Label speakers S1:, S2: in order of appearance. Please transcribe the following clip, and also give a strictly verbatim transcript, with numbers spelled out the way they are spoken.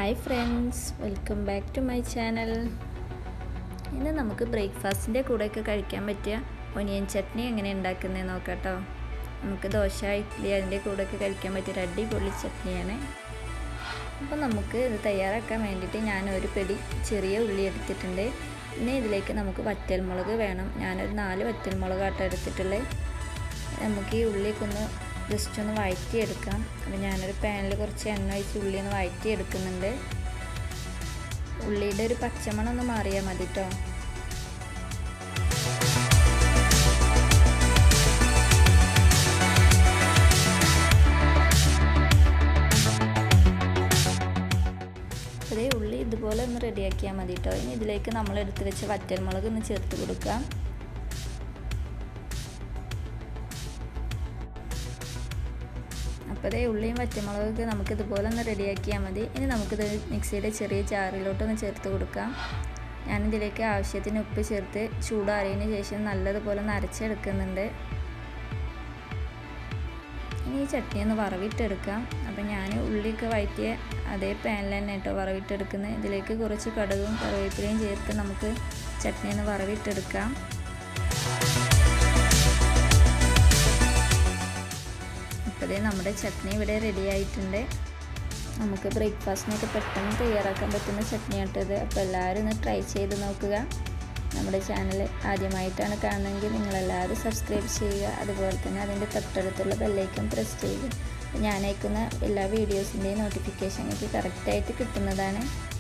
S1: Hi friends, welcome back to my channel. ഇന്ന് നമുക്ക് ബ്രേക്ക്ഫാസ്റ്റിൻ്റെ കൂടെയൊക്കെ കഴിക്കാൻ പറ്റിയ ഒനിയൻ ചട്നി എങ്ങനെ ഉണ്ടാക്കുന്നത് നോക്കാം കേട്ടോ. നമുക്ക് ദോശ, ഇഡ്ഡലി അതിൻ്റെ കൂടെയൊക്കെ കഴിക്കാൻ പറ്റിയ ഒരു അടിപൊളി ചട്നിയാണ്. അപ്പോൾ നമുക്ക് ഇത് തയ്യാറാക്കാൻ വേണ്ടിയിട്ട് ഞാൻ ഒരു പിടി ചെറിയ ഉള്ളി എടുത്തിട്ടുണ്ട്. പിന്നെ ഇതിലേക്ക് നമുക്ക് വറ്റൽമുളക് വേണം. ഞാനൊരു നാല് വറ്റൽമുളകാട്ടോ എടുത്തിട്ടുള്ളത്. നമുക്ക് ഈ ഉള്ളിയൊക്കെ ഒന്ന് ജസ്റ്റ് ഒന്ന് വഴറ്റിയെടുക്കാം. അപ്പോൾ ഞാനൊരു പാനിൽ കുറച്ച് എണ്ണ ഒഴിച്ച് ഉള്ളി ഒന്ന് വഴറ്റിയെടുക്കുന്നുണ്ട്. ഉള്ളിയുടെ ഒരു പച്ചമണം ഒന്ന് മാറിയാൽ മതി കേട്ടോ. അതേ ഉള്ളി ഇതുപോലെ ഒന്ന് റെഡിയാക്കിയാൽ മതി കേട്ടോ. ഇനി ഇതിലേക്ക് നമ്മൾ എടുത്ത് വെച്ച വറ്റൽമുളക് ഒന്ന് ചേർത്ത് കൊടുക്കാം. അപ്പോൾ അതേ ഉള്ളിയും വറ്റമുളകൊക്കെ നമുക്ക് ഇതുപോലെ ഒന്ന് റെഡിയാക്കിയാൽ മതി. ഇനി നമുക്കിത് മിക്സിയുടെ ചെറിയ ജാറിലോട്ടൊന്ന് ചേർത്ത് കൊടുക്കാം. ഞാനിതിലേക്ക് ആവശ്യത്തിന് ഉപ്പ് ചേർത്ത് ചൂടാറിയതിന് ശേഷം നല്ലതുപോലെ ഒന്ന് അരച്ചെടുക്കുന്നുണ്ട്. ഇനി ഈ ചട്നി ഒന്ന് വറവിട്ടെടുക്കാം. അപ്പോൾ ഞാൻ ഉള്ളിയൊക്കെ വഴറ്റിയ അതേ പാനിൽ തന്നെ കേട്ടോ വറവിട്ടെടുക്കുന്നത്. ഇതിലേക്ക് കുറച്ച് കടുകും കറിവേപ്പിലയും ചേർത്ത് നമുക്ക് ചട്നി ഒന്ന് വറവിട്ടെടുക്കാം. അപ്പോൾ നമ്മുടെ ചട്നി ഇവിടെ റെഡി ആയിട്ടുണ്ട്. നമുക്ക് ബ്രേക്ക്ഫാസ്റ്റിനൊക്കെ പെട്ടെന്ന് തയ്യാറാക്കാൻ പറ്റുന്ന ചട്നി ആട്ടത്. അപ്പോൾ എല്ലാവരും ഒന്ന് ട്രൈ ചെയ്ത് നോക്കുക. നമ്മുടെ ചാനൽ ആദ്യമായിട്ടാണ് കാണുന്നതെങ്കിൽ നിങ്ങളെല്ലാവരും സബ്സ്ക്രൈബ് ചെയ്യുക. അതുപോലെ തന്നെ അതിൻ്റെ തൊട്ടടുത്തുള്ള ബെല്ലൈക്കൺ പ്രസ് ചെയ്യുക. ഞാൻ അയക്കുന്ന എല്ലാ വീഡിയോസിൻ്റെയും നോട്ടിഫിക്കേഷൻ എനിക്ക് കറക്റ്റായിട്ട് കിട്ടുന്നതാണ്.